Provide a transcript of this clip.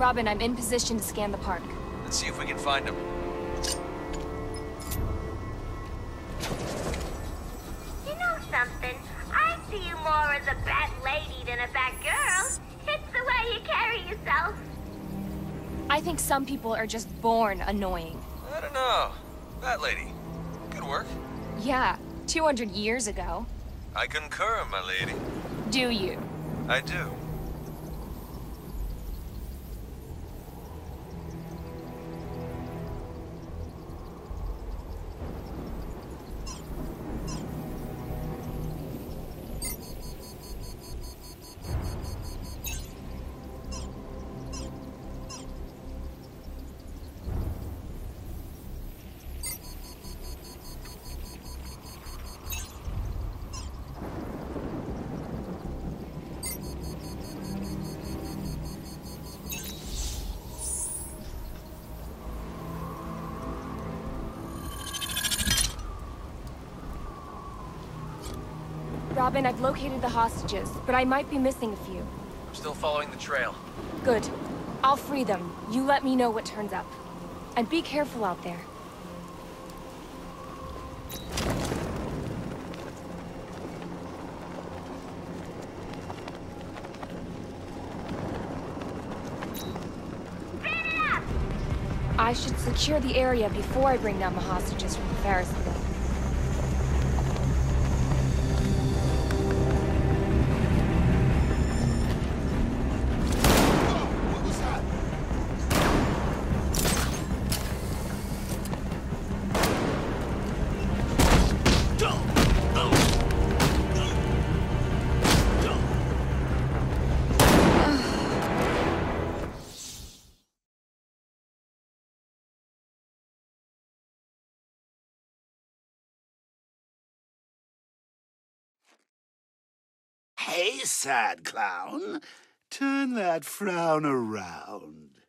Robin, I'm in position to scan the park. Let's see if we can find him. You know something? I see you more as a bat lady than a bat girl. It's the way you carry yourself. I think some people are just born annoying. I don't know. That lady. Good work. Yeah, 200 years ago. I concur, my lady. Do you? I do. Robin, I've located the hostages, but I might be missing a few. I'm still following the trail. Good. I'll free them. You let me know what turns up. And be careful out there. I should secure the area before I bring down the hostages from the Ferris wheel. Hey, sad clown. Turn that frown around.